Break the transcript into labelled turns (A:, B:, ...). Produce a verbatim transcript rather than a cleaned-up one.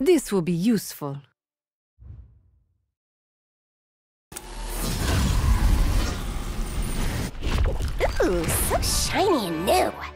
A: This will be useful.
B: Ooh, so shiny and new.